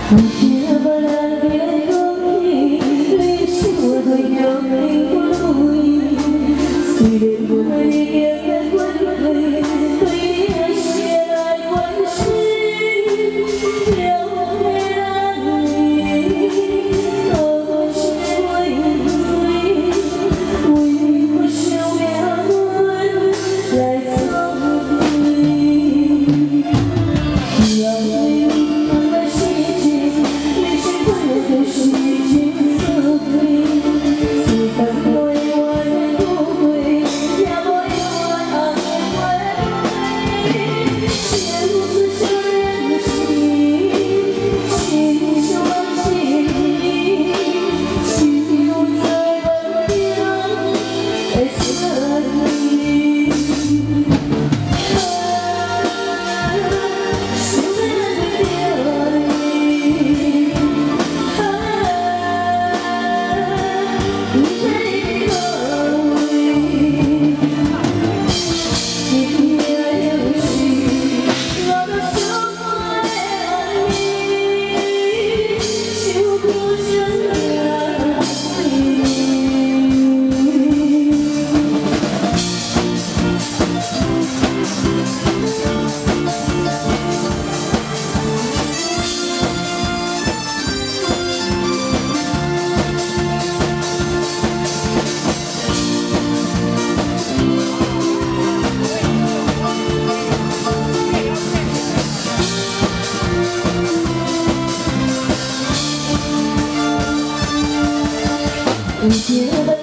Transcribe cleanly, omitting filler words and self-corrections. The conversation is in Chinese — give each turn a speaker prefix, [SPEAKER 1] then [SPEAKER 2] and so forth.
[SPEAKER 1] 有听无人的讲起，你是我对着你安慰。虽然我已经在反悔，对你还是爱关心。了解咱你，多心为谁？为何想命运来作对？让你慢慢细节。 就是情所归，是但无永远不归，也无永远安慰。相思相认心，心相往心，心不再问定，在思念。想咱的你。 有听无